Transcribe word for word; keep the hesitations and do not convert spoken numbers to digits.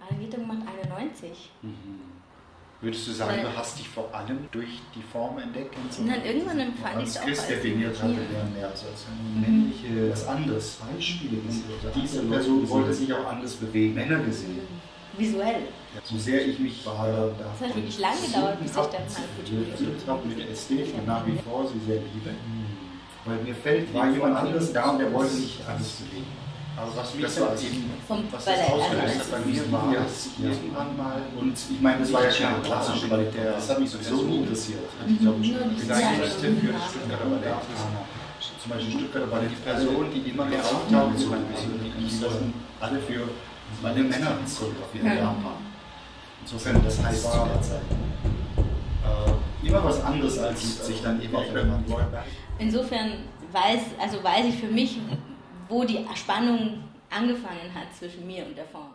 Anita macht einundneunzig. Mhm. Würdest du sagen, Weil, du hast dich vor allem durch die Form entdeckt? Und so? Und dann irgendwann empfand ich es auch Chris als definiert hatte, legitim. wäre mehr so als eine Mhm. männliche, was anderes. Beispiele gesehen. Diese Person wollte sich auch anders bewegen. Männer gesehen. Visuell. So sehr ich mich verheiratet Das hat wirklich lange gedauert, bis ich dann halt Ich glaube, mit der Ästhetik nach wie vor sie sehr liebe. Weil mir fällt, war jemand anderes da und der wollte nicht alles bewegen. Aber was mich Das dann war eben, vom, was bei das der ausgelöst hat bei mir, war, dass ich irgendwann mal, und ich meine, das war ja keine klassische Ballett, das hat mich sowieso nie interessiert. Ich glaube, ich Nur die Gedankenliste Design- für das Stuttgarter Ballett. Zum Beispiel Stuttgarter Ballett, die Person, die immer mehr auftaucht, zum Beispiel, die sollten alle für meine Männer choreografiert Ja. haben. Insofern, das heißt zu der Zeit. Äh, immer was anderes als sich dann eben auf der Wand. Insofern weiß, also weiß ich für mich, wo die Spannung angefangen hat zwischen mir und der Form.